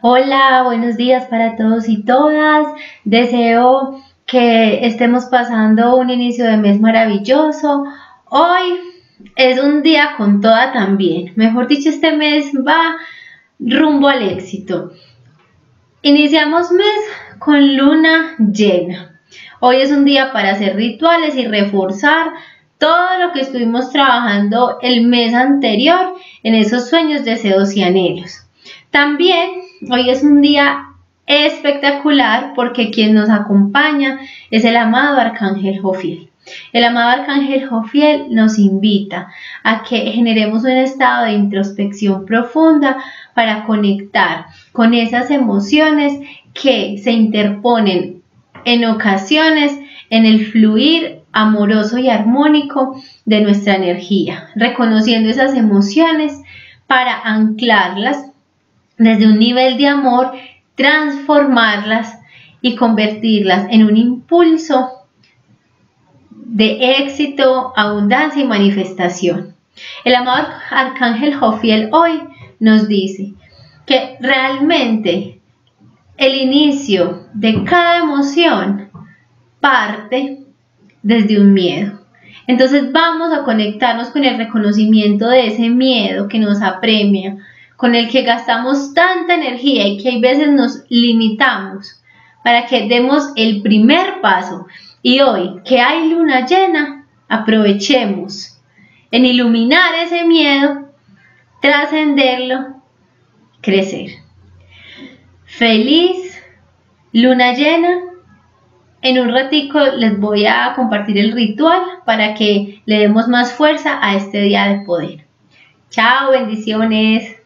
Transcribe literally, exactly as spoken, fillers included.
Hola, buenos días para todos y todas. Deseo que estemos pasando un inicio de mes maravilloso. Hoy es un día con toda también. Mejor dicho, este mes va rumbo al éxito. Iniciamos mes con luna llena. Hoy es un día para hacer rituales y reforzar todo lo que estuvimos trabajando el mes anterior en esos sueños, deseos y anhelos. También hoy es un día espectacular porque quien nos acompaña es el amado Arcángel Jofiel. El amado Arcángel Jofiel nos invita a que generemos un estado de introspección profunda para conectar con esas emociones que se interponen en ocasiones en el fluir amoroso y armónico de nuestra energía, reconociendo esas emociones para anclarlas desde un nivel de amor, transformarlas y convertirlas en un impulso de éxito, abundancia y manifestación. El amado Arcángel Jofiel hoy nos dice que realmente el inicio de cada emoción parte desde un miedo. Entonces vamos a conectarnos con el reconocimiento de ese miedo que nos apremia, con el que gastamos tanta energía y que hay veces nos limitamos para que demos el primer paso. Y hoy que hay luna llena, aprovechemos en iluminar ese miedo, trascenderlo, crecer. Feliz luna llena. En un ratico les voy a compartir el ritual para que le demos más fuerza a este día de poder. Chao, bendiciones.